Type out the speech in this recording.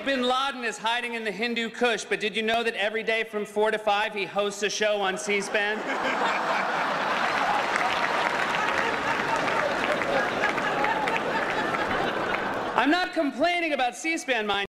Bin Laden is hiding in the Hindu Kush, but did you know that every day from 4 to 5 he hosts a show on C-SPAN? I'm not complaining about C-SPAN, mind